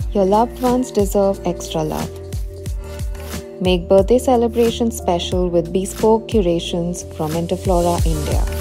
Your loved ones deserve extra love. Make birthday celebrations special with bespoke curations from Interflora, India.